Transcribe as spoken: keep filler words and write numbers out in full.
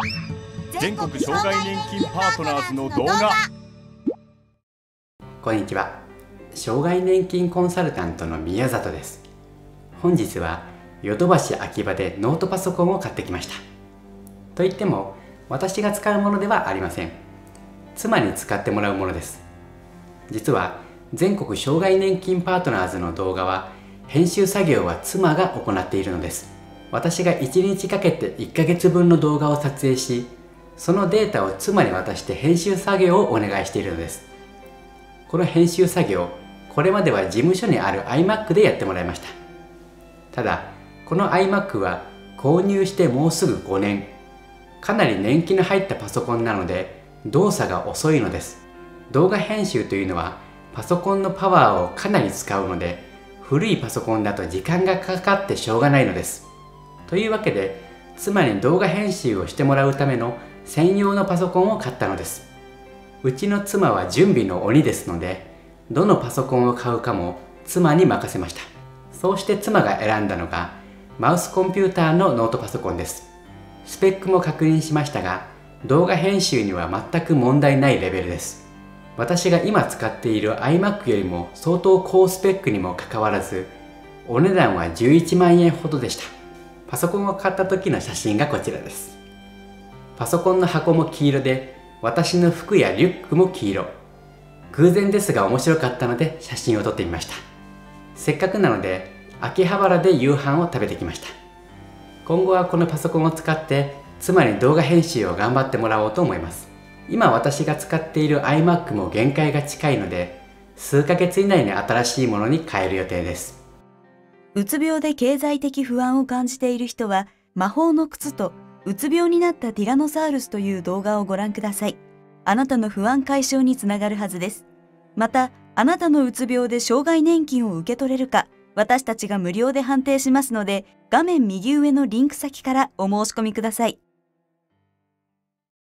全国障害年金パートナーズの動画。 こんにちは。障害年金コンサルタントの宮里です。本日はヨドバシ秋葉でノートパソコンを買ってきました。といっても私が使うものではありません。妻に使ってもらうものです。実は全国障害年金パートナーズの動画は編集作業は妻が行っているのです。私がいちにちかけていっかげつぶんの動画を撮影し、そのデータを妻に渡して編集作業をお願いしているのです。この編集作業、これまでは事務所にある iMac でやってもらいました。ただ、この iMac は購入してもうすぐごねん。かなり年季の入ったパソコンなので、動作が遅いのです。動画編集というのはパソコンのパワーをかなり使うので、古いパソコンだと時間がかかってしょうがないのです。というわけで、妻に動画編集をしてもらうための専用のパソコンを買ったのです。うちの妻は準備の鬼ですので、どのパソコンを買うかも妻に任せました。そうして妻が選んだのがマウスコンピューターのノートパソコンです。スペックも確認しましたが、動画編集には全く問題ないレベルです。私が今使っている iMac よりも相当高スペックにもかかわらず、お値段はじゅういちまんえんほどでした。パソコンを買った時の写真がこちらです。パソコンの箱も黄色で、私の服やリュックも黄色。偶然ですが面白かったので写真を撮ってみました。せっかくなので秋葉原で夕飯を食べてきました。今後はこのパソコンを使って妻に動画編集を頑張ってもらおうと思います。今私が使っている iMac も限界が近いので、数ヶ月以内に新しいものに変える予定です。 うつ病で経済的不安を感じている人は、魔法の靴とうつ病になったティラノサウルスという動画をご覧ください。あなたの不安解消につながるはずです。また、あなたのうつ病で障害年金を受け取れるか、私たちが無料で判定しますので、画面右上のリンク先からお申し込みください。